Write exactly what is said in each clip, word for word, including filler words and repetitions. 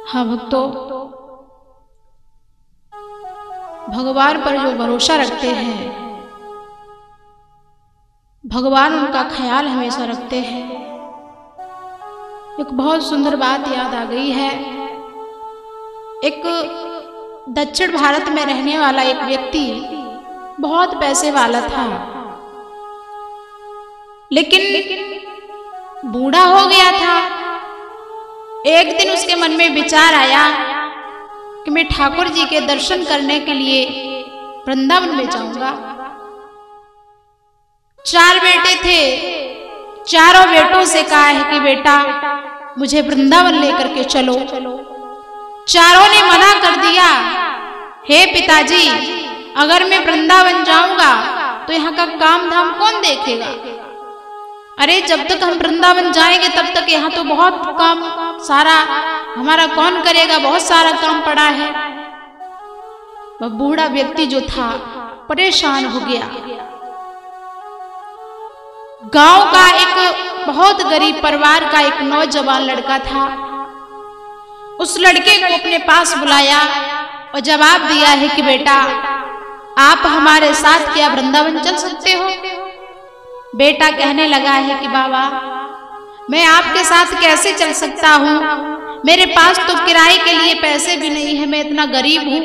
हाँ भक्तों, भगवान पर जो भरोसा रखते हैं, भगवान उनका ख्याल हमेशा रखते हैं। एक बहुत सुंदर बात याद आ गई है। एक दक्षिण भारत में रहने वाला एक व्यक्ति बहुत पैसे वाला था, लेकिन बूढ़ा हो गया था। एक दिन उसके मन में विचार आया कि मैं ठाकुर जी के दर्शन करने के लिए वृंदावन में जाऊंगा। चार बेटे थे, चारों बेटों से कहा है कि बेटा मुझे वृंदावन लेकर के चलो। चारों ने मना कर दिया, हे पिताजी, अगर मैं वृंदावन जाऊंगा तो यहाँ का काम धाम कौन देखेगा? अरे जब तक हम वृंदावन जाएंगे तब तक यहाँ तो बहुत काम सारा हमारा कौन करेगा, बहुत सारा काम पड़ा है। वह बूढ़ा व्यक्ति जो था परेशान हो गया। गांव का एक बहुत गरीब परिवार का एक नौजवान लड़का था। उस लड़के को अपने पास बुलाया और जवाब दिया है कि बेटा आप हमारे साथ क्या वृंदावन चल सकते हो? बेटा कहने लगा है कि बाबा मैं आपके साथ कैसे चल सकता हूँ, मेरे पास तो किराए के लिए पैसे भी नहीं है, मैं इतना गरीब हूँ।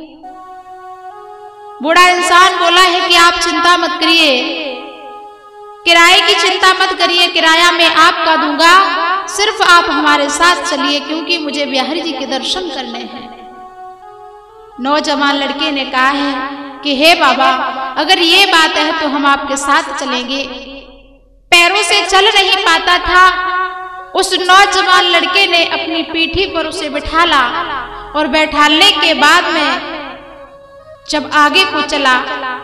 बूढ़ा इंसान बोला है कि आप चिंता मत करिए, किराए की चिंता मत करिए, किराया मैं आपका दूंगा, सिर्फ आप हमारे साथ चलिए क्योंकि मुझे बिहारी जी के दर्शन करने हैं। नौजवान लड़के ने कहा है कि हे बाबा अगर ये बात है तो हम आपके साथ चलेंगे। पैरों से चल नहीं पाता था, उस नौजवान लड़के ने अपनी पीठी पर उसे बिठाला और बैठालने के बाद में जब आगे को चला,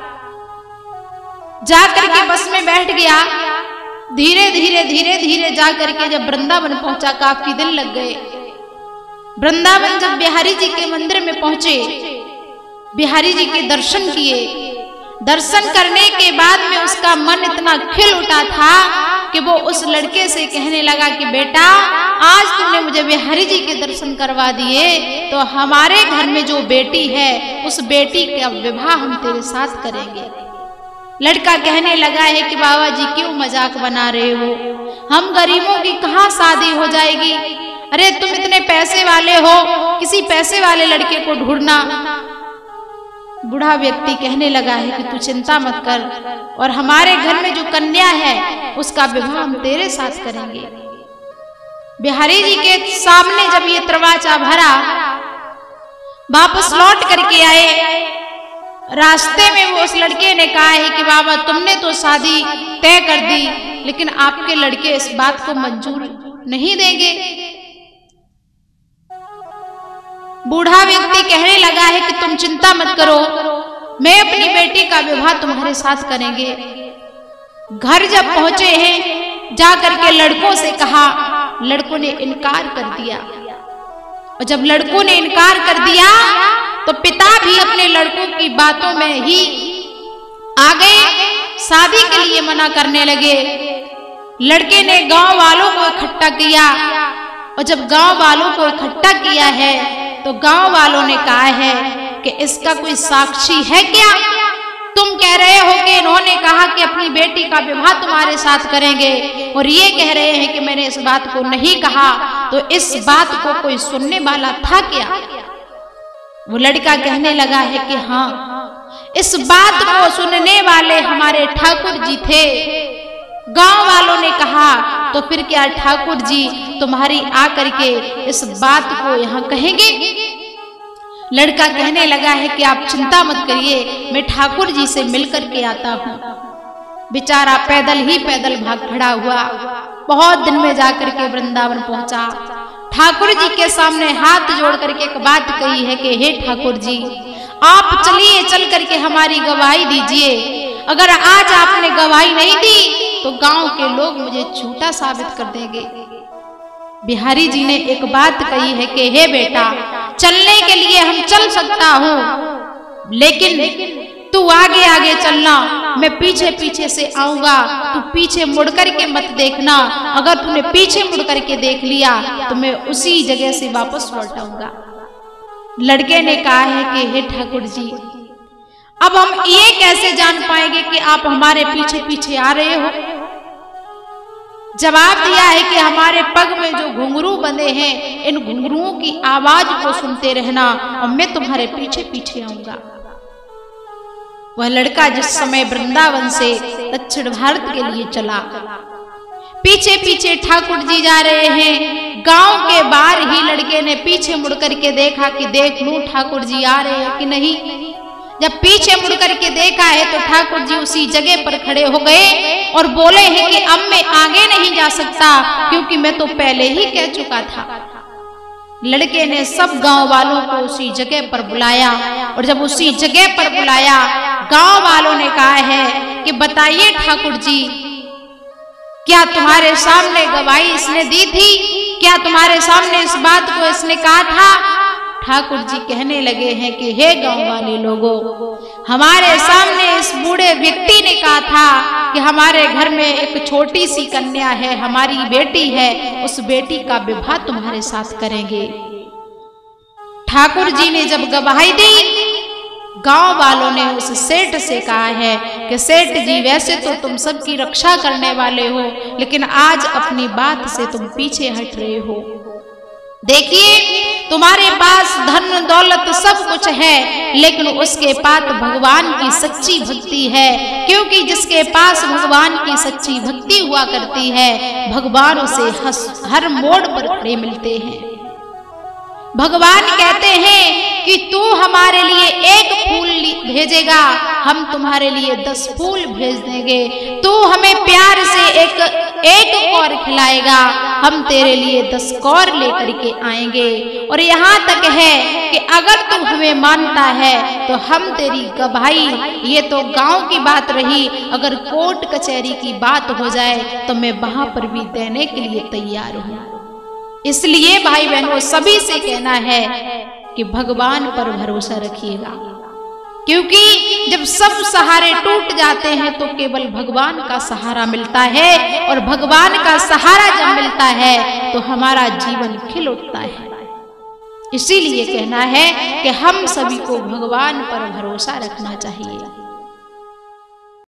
जाकर के बस में बैठ गया। धीरे धीरे धीरे धीरे जाकर के जब वृंदावन पहुंचा, काफी दिन लग गए। वृंदावन जब बिहारी जी के मंदिर में पहुंचे, बिहारी जी के दर्शन किए। दर्शन करने के बाद में उसका मन इतना खिल उठा था कि वो उस लड़के से कहने लगा कि बेटा आज तुमने मुझे बिहारी जी के दर्शन करवा दिए तो हमारे घर में जो बेटी है उस बेटी का विवाह हम तेरे साथ करेंगे। लड़का कहने लगा है कि बाबा जी क्यों मजाक बना रहे हो, हम गरीबों की कहाँ शादी हो जाएगी? अरे तुम इतने पैसे वाले हो, किसी पैसे वाले लड़के को ढूंढना। बूढ़ा व्यक्ति कहने लगा है कि तू चिंता मत कर, और हमारे घर में जो कन्या है उसका विवाह हम तेरे साथ करेंगे। बिहारी जी के सामने जब ये दरवाजा भरा, वापस लौट करके आए, रास्ते में वो उस लड़के ने कहा है कि बाबा तुमने तो शादी तय कर दी, लेकिन आपके लड़के इस बात को मंजूर नहीं देंगे। बूढ़ा व्यक्ति कहने लगा है कि तुम चिंता मत करो, मैं अपनी बेटी का विवाह तुम्हारे साथ करेंगे। घर जब पहुंचे हैं, जाकर के लड़कों से कहा, लड़कों ने इनकार कर दिया। और जब लड़कों ने इनकार कर दिया तो पिता भी अपने लड़कों की बातों में ही आ गए, शादी के लिए मना करने लगे। लड़के ने गांव वालों को इकट्ठा किया, और जब गांव वालों को इकट्ठा किया है तो गांव वालों ने कहा है कि इसका कोई साक्षी है क्या? तुम कह रहे हो कि इन्होंने कहा कि अपनी बेटी का विवाह तुम्हारे साथ करेंगे, और ये कह रहे हैं कि मैंने इस बात को नहीं कहा, तो इस बात को कोई सुनने वाला था क्या? वो लड़का कहने लगा है कि हाँ, इस बात को सुनने वाले हमारे ठाकुर जी थे। गांव वालों ने कहा तो फिर क्या ठाकुर जी तुम्हारी आकर के इस बात को यहाँ कहेंगे? लड़का कहने लगा है कि आप चिंता मत करिए, मैं ठाकुर जी से मिलकर के आता हूँ। बेचारा पैदल ही पैदल भाग खड़ा हुआ, बहुत दिन में जाकर के वृंदावन पहुंचा। ठाकुर जी के सामने हाथ जोड़ करके एक बात कही है कि हे ठाकुर जी, आप चलिए चल करके हमारी गवाही दीजिए। अगर आज आपने गवाही नहीं दी तो गांव के लोग मुझे झूठा साबित कर देंगे। बिहारी जी ने एक बात कही है कि हे बेटा, चलने के लिए हम चल सकता हूँ, लेकिन तू आगे आगे चलना, मैं पीछे पीछे से आऊंगा, तू पीछे मुड़ करके मत देखना। अगर तूने पीछे मुड़ करके देख लिया तो मैं उसी जगह से वापस लौट आऊंगा। लड़के ने कहा है कि हे ठाकुर जी, अब हम ये कैसे जान पाएंगे कि आप हमारे पीछे पीछे आ रहे हो? जवाब दिया है कि हमारे पग में जो घुंघरू बंधे हैं, इन घुंघरुओं की आवाज को सुनते रहना और मैं तुम्हारे पीछे पीछे आऊंगा। वह लड़का जिस समय वृंदावन से दक्षिण भारत के लिए चला, पीछे पीछे ठाकुर जी जा रहे हैं। गांव के बाहर ही लड़के ने पीछे मुड़ करके देखा कि देख लूं ठाकुर जी आ रहे हैं कि नहीं। जब पीछे मुड़ करके देखा है तो ठाकुर जी उसी जगह पर खड़े हो गए और बोले हैं कि अब मैं आगे नहीं जा सकता, क्योंकि मैं तो पहले ही कह चुका था। लड़के ने सब गांव वालों को उसी जगह पर बुलाया और जब उसी जगह पर बुलाया, गांव वालों ने कहा है कि बताइए ठाकुर जी, क्या तुम्हारे सामने गवाही इसने दी थी? क्या तुम्हारे सामने इस बात को इसने कहा था? ठाकुर जी कहने लगे हैं कि हे गांव वाले लोगों, हमारे सामने इस बूढ़े व्यक्ति ने कहा था कि हमारे घर में एक छोटी सी कन्या है, हमारी बेटी है, उस बेटी का विवाह तुम्हारे साथ करेंगे। ठाकुर जी ने जब गवाही दी, गांव वालों ने उस सेठ से कहा है कि सेठ जी, वैसे तो तुम सबकी रक्षा करने वाले हो, लेकिन आज अपनी बात से तुम पीछे हट रहे हो। देखिए, तुम्हारे पास धन दौलत सब कुछ है, लेकिन उसके पास भगवान की सच्ची भक्ति है, क्योंकि जिसके पास भगवान की सच्ची भक्ति हुआ करती है, भगवान उसे हर मोड़ पर खड़े मिलते हैं। भगवान कहते हैं कि तू हमारे लिए एक फूल भेजेगा, हम तुम्हारे लिए दस फूल भेज देंगे। तू हमें प्यार से एक एक कौर खिलाएगा, हम तेरे लिए दस कौर लेकर के आएंगे। और यहाँ तक है कि अगर तू हमें मानता है तो हम तेरी गवाही, ये तो गांव की बात रही, अगर कोर्ट कचहरी की बात हो जाए तो मैं वहां पर भी देने के लिए तैयार हूँ। इसलिए भाई बहनों, सभी से कहना है कि भगवान पर भरोसा रखिएगा, क्योंकि जब सब सहारे टूट जाते हैं तो केवल भगवान का सहारा मिलता है, और भगवान का सहारा जब मिलता है तो हमारा जीवन खिल उठता है। इसीलिए कहना है कि हम सभी को भगवान पर भरोसा रखना चाहिए।